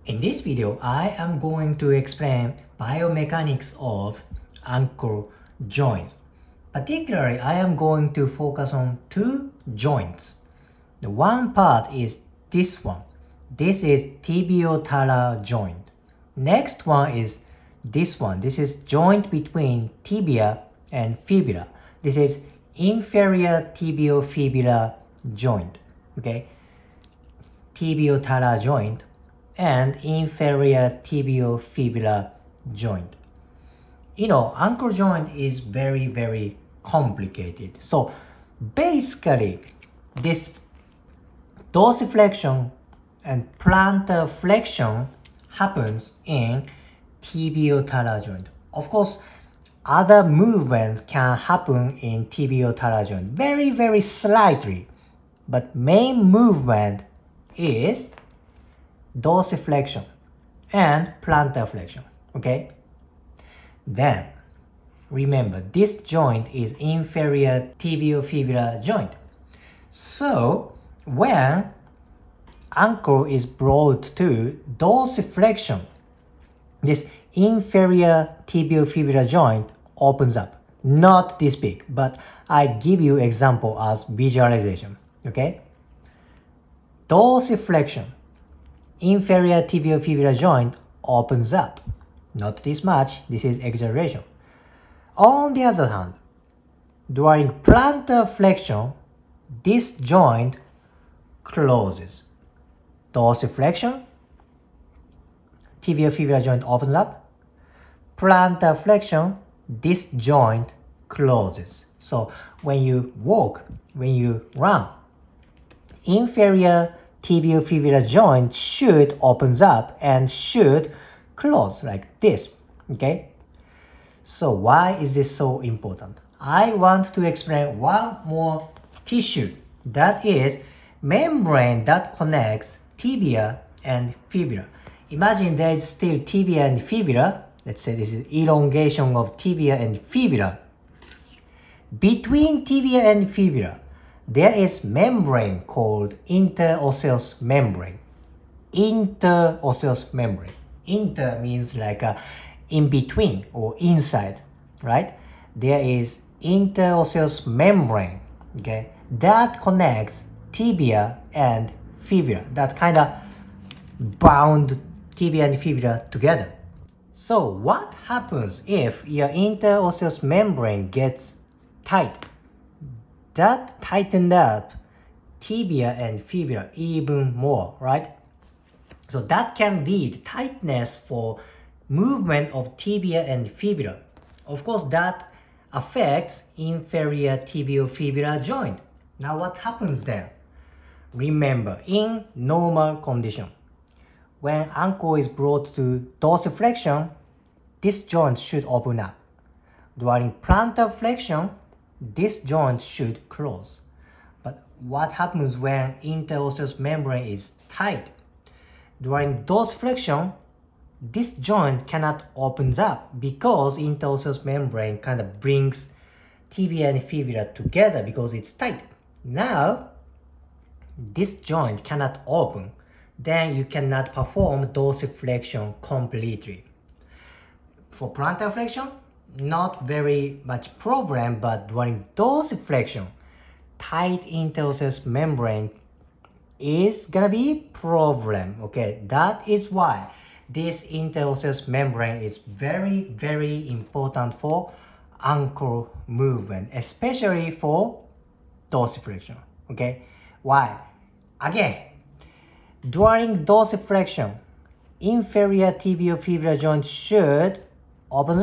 In this video, I am going to explain biomechanics of ankle joint. Particularly, I am going to focus on two joints. The one part is this one. This is tibio-talar joint. Next one is this one. This is joint between tibia and fibula. This is inferior tibio-fibular joint. Okay, tibio-talar joint and inferior tibio-fibular joint. You know, ankle joint is very complicated. So basically, this dorsiflexion and plantar flexion happens in tibio-talar joint. Of course, other movements can happen in tibio-talar joint very slightly, but main movement is dorsiflexion and plantar flexion. Okay, then remember this joint is inferior tibio-fibular joint. So when ankle is brought to dorsiflexion, this inferior tibio-fibular joint opens up. Not this big, but I give you example as visualization. Okay, dorsiflexion, inferior tibio-fibular joint opens up. Not this much, this is exaggeration. On the other hand, during plantar flexion, this joint closes. Dorsiflexion, tibio-fibular joint opens up. Plantar flexion, this joint closes. So when you walk, when you run, inferior tibio-fibular joint should opens up and should close like this. Okay, so why is this so important? I want to explain one more tissue, that is membrane that connects tibia and fibula. Imagine there is still tibia and fibula. Let's say this is elongation of tibia and fibula. Between tibia and fibula, there is membrane called interosseous membrane. Interosseous membrane. Inter means like in between or inside, right? There is interosseous membrane, okay, that connects tibia and fibula, that kind of bound tibia and fibula together. So what happens if your interosseous membrane gets tight? That tightened up tibia and fibula even more, right? So that can lead tightness for movement of tibia and fibula. Of course, that affects inferior tibio-fibular joint. Now what happens there? Remember, in normal condition, when ankle is brought to dorsiflexion, this joint should open up. During plantar flexion, this joint should close. But what happens when interosseous membrane is tight? During dorsiflexion, this joint cannot open up because interosseous membrane kind of brings tibia and fibula together because it's tight. Now, this joint cannot open. Then you cannot perform dorsiflexion completely. For plantar flexion, not very much problem, but during dorsiflexion, tight interosseous membrane is gonna be problem. Okay, that is why this interosseous membrane is very important for ankle movement, especially for dorsiflexion. Okay, why? Again, during dorsiflexion, inferior tibio-fibular joint should opens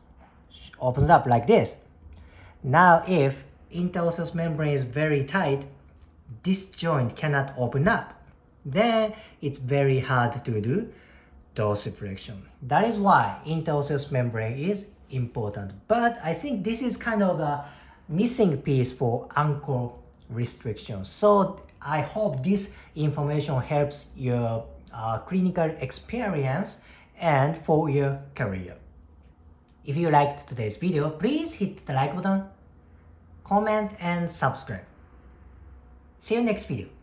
up like this. Now if interosseous membrane is very tight, this joint cannot open up. Then it's very hard to do dorsiflexion. That is why interosseous membrane is important. But I think this is kind of a missing piece for ankle restriction. So I hope this information helps your clinical experience and for your career. If you liked today's video, please hit the like button, comment and subscribe. See you next video.